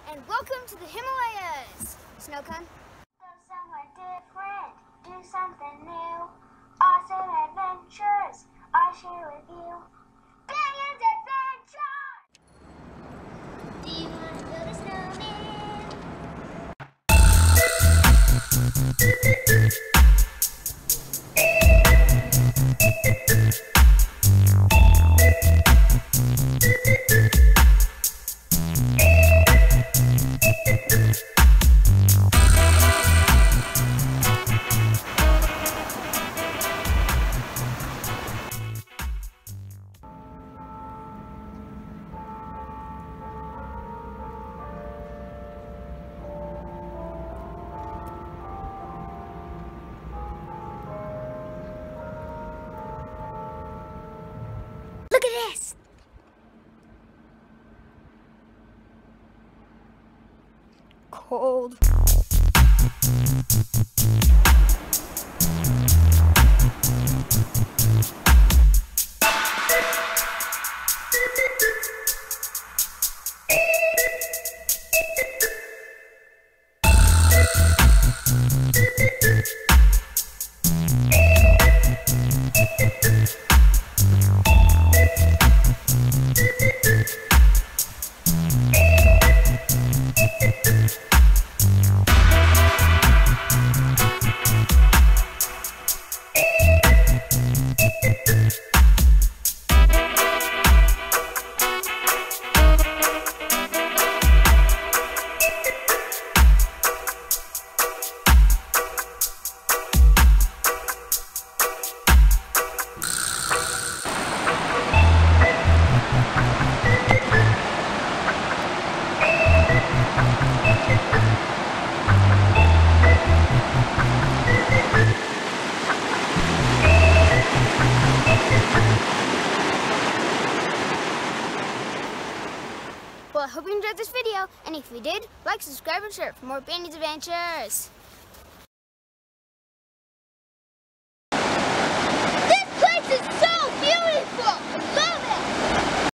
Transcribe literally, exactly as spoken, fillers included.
and welcome to the Himalayas! Snowcone? Go somewhere different, do something new. Awesome adventures I share with you. Banyan's Adventure! Do you want to build a snowman? Look at this! Cold. Well, I hope you enjoyed this video, and if you did, like, subscribe, and share for more Banyan's Adventures.